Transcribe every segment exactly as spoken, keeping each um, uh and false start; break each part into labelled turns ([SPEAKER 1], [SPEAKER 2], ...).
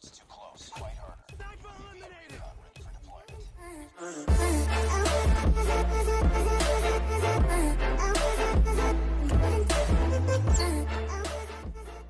[SPEAKER 1] Too close. Fight harder. Sniper eliminated. Ready for deployment.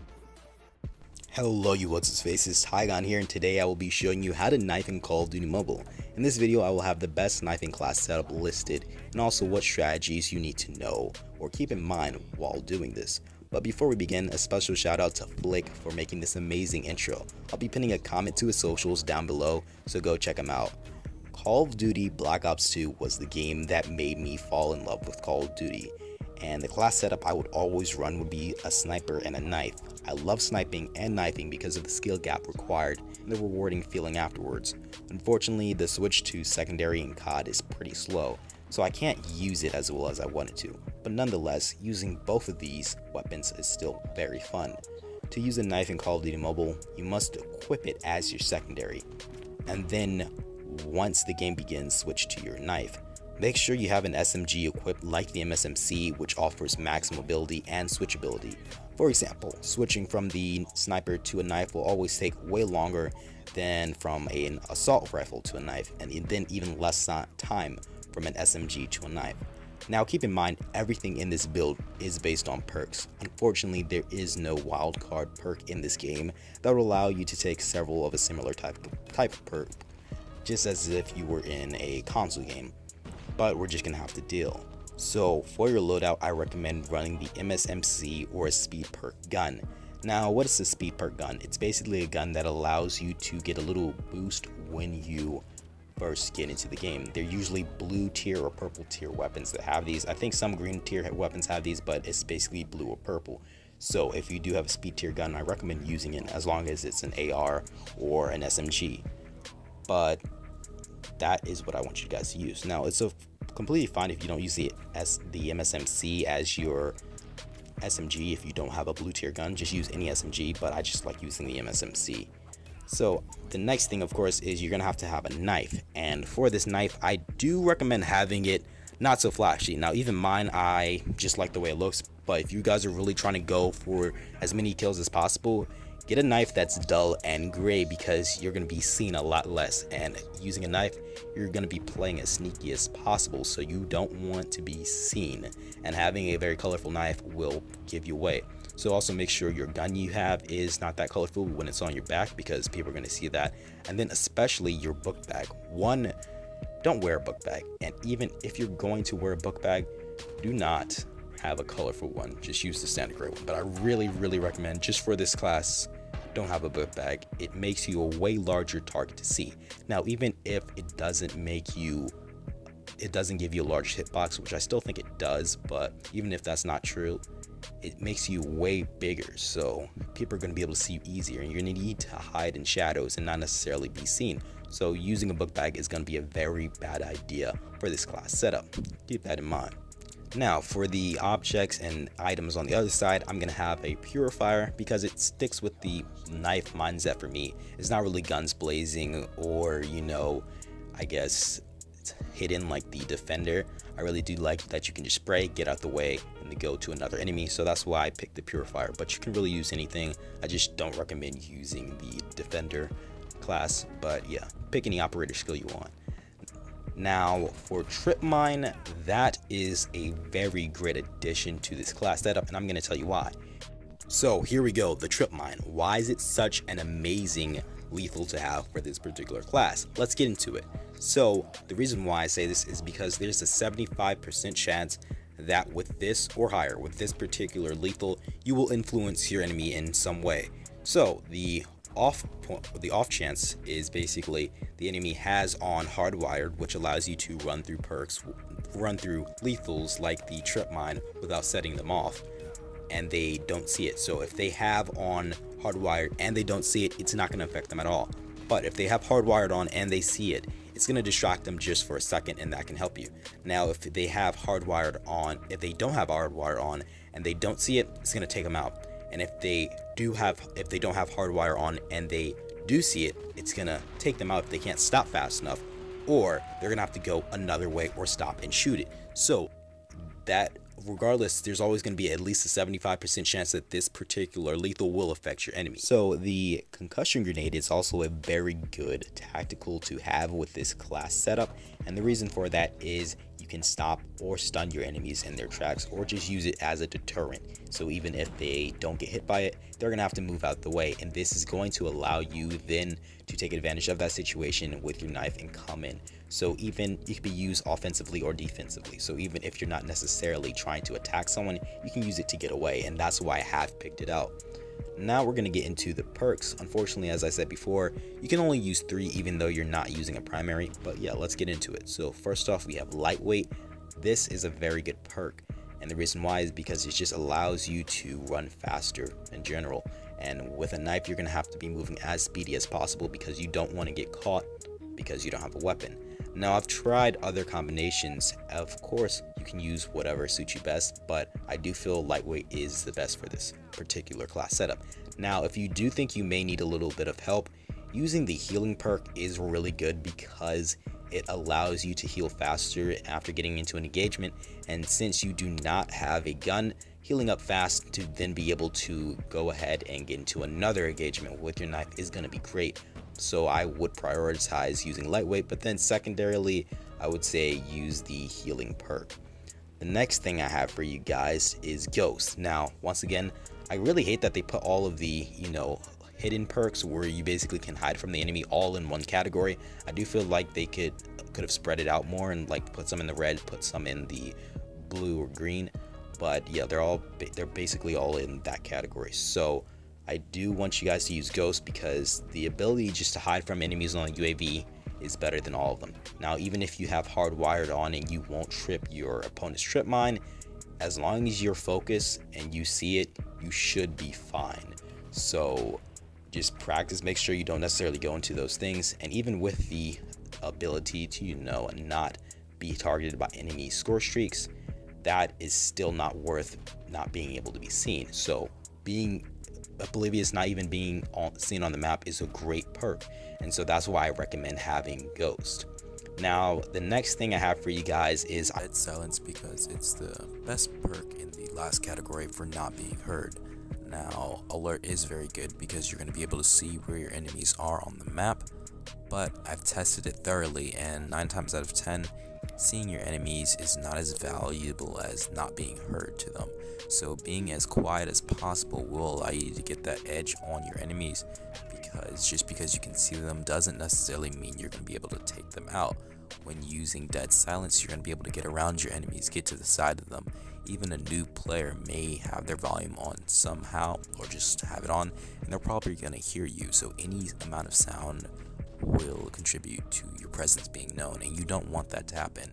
[SPEAKER 2] Hello you what's his faces, Tygon here, and today I will be showing you how to knife in Call of Duty Mobile. In this video I will have the best knifing class setup listed and also what strategies you need to know or keep in mind while doing this. But before we begin, a special shout out to Flick for making this amazing intro. I'll be pinning a comment to his socials down below, so go check him out. Call of Duty Black Ops two was the game that made me fall in love with Call of Duty, and the class setup I would always run would be a sniper and a knife. I love sniping and knifing because of the skill gap required and the rewarding feeling afterwards. Unfortunately, the switch to secondary in C O D is pretty slow, so I can't use it as well as I wanted to, but nonetheless, using both of these weapons is still very fun. To use a knife in Call of Duty Mobile, you must equip it as your secondary, and then once the game begins, switch to your knife. Make sure you have an S M G equipped like the M S M C, which offers max mobility and switchability. For example, switching from the sniper to a knife will always take way longer than from an assault rifle to a knife, and then even less time from an S M G to a knife. Now keep in mind, everything in this build is based on perks. Unfortunately, there is no wildcard perk in this game that will allow you to take several of a similar type of, type of perk, just as if you were in a console game, but we're just gonna have to deal. So for your loadout, I recommend running the M S M C or a speed perk gun. Now what is a speed perk gun? It's basically a gun that allows you to get a little boost when you first get into the game. They're usually blue tier or purple tier weapons that have these. I think some green tier weapons have these, but it's basically blue or purple. So if you do have a speed tier gun, I recommend using it as long as it's an A R or an S M G. But that is what I want you guys to use. Now it's a completely fine if you don't use the S the M S M C as your S M G. If you don't have a blue tier gun, just use any S M G, but I just like using the M S M C. So the next thing, of course, is you're gonna have to have a knife, and for this knife I do recommend having it not so flashy. Now even mine, I just like the way it looks, but if you guys are really trying to go for as many kills as possible, get a knife that's dull and gray, because you're going to be seen a lot less, and using a knife you're going to be playing as sneaky as possible, so you don't want to be seen, and having a very colorful knife will give you away. So also make sure your gun you have is not that colorful when it's on your back, because people are going to see that. And then especially your book bag. One, don't wear a book bag, and even if you're going to wear a book bag, do not have a colorful one, just use the standard gray one. But I really really recommend, just for this class, don't have a book bag. It makes you a way larger target to see. Now even if it doesn't make you it doesn't give you a large hitbox, which I still think it does, but even if that's not true, it makes you way bigger, so people are going to be able to see you easier, and you're going to need to hide in shadows and not necessarily be seen. So using a book bag is going to be a very bad idea for this class setup. Keep that in mind. Now for the objects and items on the other side, I'm going to have a purifier because it sticks with the knife mindset for me. It's not really guns blazing or, you know, I guess it's hidden like the defender. I really do like that you can just spray, get out the way, and then go to another enemy, so that's why I picked the purifier. But you can really use anything. I just don't recommend using the defender class, but yeah, pick any operator skill you want. Now for trip mine, that is a very great addition to this class setup, and I'm going to tell you why. So here we go, the trip mine. Why is it such an amazing lethal to have for this particular class? Let's get into it. So the reason why I say this is because there's a seventy-five percent chance that with this or higher, with this particular lethal, you will influence your enemy in some way. So the off point, the off chance is basically the enemy has on hardwired, which allows you to run through perks, run through lethals like the trip mine without setting them off, and they don't see it. So if they have on hardwired and they don't see it, it's not going to affect them at all. But if they have hardwired on and they see it, it's going to distract them just for a second, and that can help you. Now if they have hardwired on, if they don't have hardwired on and they don't see it, it's going to take them out. And if they do have, if they don't have hardwire on and they do see it, it's going to take them out if they can't stop fast enough, or they're going to have to go another way or stop and shoot it. So that regardless, there's always going to be at least a seventy-five percent chance that this particular lethal will affect your enemy. So the concussion grenade is also a very good tactical to have with this class setup, and the reason for that is you can stop or stun your enemies in their tracks, or just use it as a deterrent. So even if they don't get hit by it, they're gonna have to move out the way, and this is going to allow you then to take advantage of that situation with your knife and come in. So even it can be used offensively or defensively. So even if you're not necessarily trying to attack someone, you can use it to get away, and that's why I have picked it out. Now we're going to get into the perks. Unfortunately, as I said before, you can only use three even though you're not using a primary, but yeah, let's get into it. So first off, we have lightweight. This is a very good perk, and the reason why is because it just allows you to run faster in general, and with a knife you're going to have to be moving as speedy as possible because you don't want to get caught because you don't have a weapon. Now I've tried other combinations. Of course you can use whatever suits you best, but I do feel lightweight is the best for this particular class setup. Now if you do think you may need a little bit of help, using the healing perk is really good because it allows you to heal faster after getting into an engagement, and since you do not have a gun, healing up fast to then be able to go ahead and get into another engagement with your knife is going to be great. So I would prioritize using lightweight, but then secondarily I would say use the healing perk. The next thing I have for you guys is Ghost. Now once again, I really hate that they put all of the, you know, hidden perks where you basically can hide from the enemy all in one category. I do feel like they could could have spread it out more and like put some in the red, put some in the blue or green, but yeah, they're all they're basically all in that category. So I do want you guys to use Ghost because the ability just to hide from enemies on a U A V is better than all of them. Now even if you have hardwired on and you won't trip your opponent's trip mine, as long as you're focused and you see it, you should be fine. So just practice, make sure you don't necessarily go into those things, and even with the ability to, you know, not be targeted by enemy score streaks, that is still not worth not being able to be seen. So being oblivious, not even being on, seen on the map is a great perk, and so that's why I recommend having Ghost. Now the next thing I have for you guys is
[SPEAKER 3] Dead Silence, because it's the best perk in the last category for not being heard. Now Alert is very good because you're going to be able to see where your enemies are on the map, but I've tested it thoroughly, and nine times out of ten seeing your enemies is not as valuable as not being heard to them. So being as quiet as possible will allow you to get that edge on your enemies, because just because you can see them doesn't necessarily mean you're going to be able to take them out. When using Dead Silence, you're going to be able to get around your enemies, get to the side of them. Even a new player may have their volume on somehow, or just have it on, and they're probably going to hear you, so any amount of sound will contribute to your presence being known, and you don't want that to happen.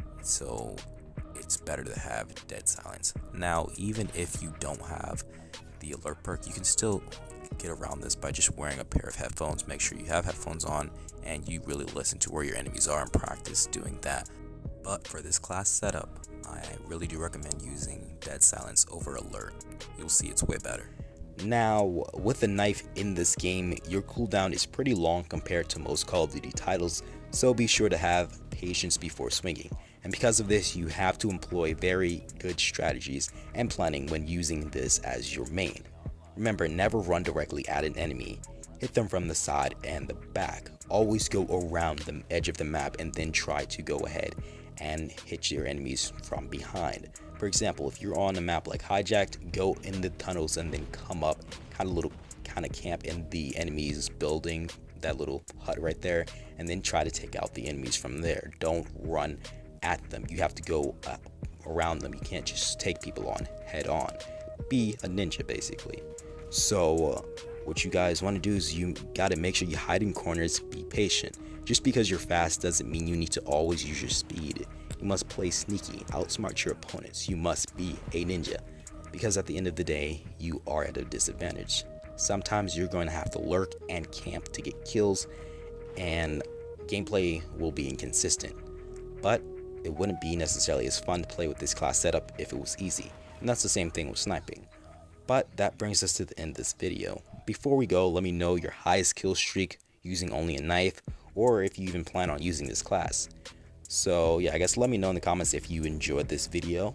[SPEAKER 3] So it's better to have Dead Silence. Now even if you don't have the Alert perk, you can still get around this by just wearing a pair of headphones. Make sure you have headphones on and you really listen to where your enemies are and practice doing that. But for this class setup, I really do recommend using Dead Silence over Alert. You'll see it's way better.
[SPEAKER 2] Now, with the knife in this game, your cooldown is pretty long compared to most Call of Duty titles, so be sure to have patience before swinging. And because of this, you have to employ very good strategies and planning when using this as your main. Remember, never run directly at an enemy. Hit them from the side and the back. Always go around the edge of the map and then try to go ahead and hit your enemies from behind. For example, if you're on a map like Hijacked, go in the tunnels and then come up, kind of little, kind of camp in the enemy's building, that little hut right there, and then try to take out the enemies from there. Don't run at them. You have to go uh, around them. You can't just take people on head on. Be a ninja, basically. So uh, what you guys want to do is you got to make sure you hide in corners. Be patient. Just because you're fast doesn't mean you need to always use your speed. You must play sneaky, outsmart your opponents. You must be a ninja, because at the end of the day, you are at a disadvantage. Sometimes you're going to have to lurk and camp to get kills, and gameplay will be inconsistent. But it wouldn't be necessarily as fun to play with this class setup if it was easy, and that's the same thing with sniping. But that brings us to the end of this video. Before we go, let me know your highest kill streak using only a knife, or if you even plan on using this class. So yeah, I guess let me know in the comments if you enjoyed this video.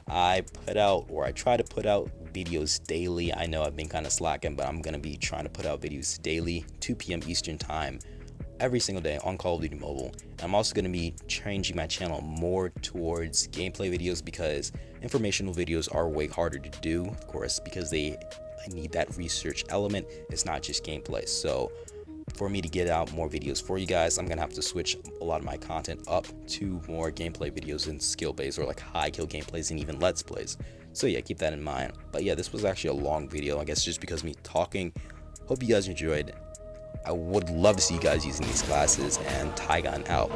[SPEAKER 2] I put out, or I try to put out videos daily. I know I've been kind of slacking, but I'm gonna be trying to put out videos daily, two p m Eastern time, every single day on Call of Duty Mobile. I'm also going to be changing my channel more towards gameplay videos, because informational videos are way harder to do, of course, because they need that research element. It's not just gameplay. So for me to get out more videos for you guys, I'm gonna have to switch a lot of my content up to more gameplay videos and skill based, or like high kill gameplays and even let's plays. So yeah, keep that in mind. But yeah, this was actually a long video, I guess, just because of me talking. Hope you guys enjoyed. I would love to see you guys using these classes, and Tygon out.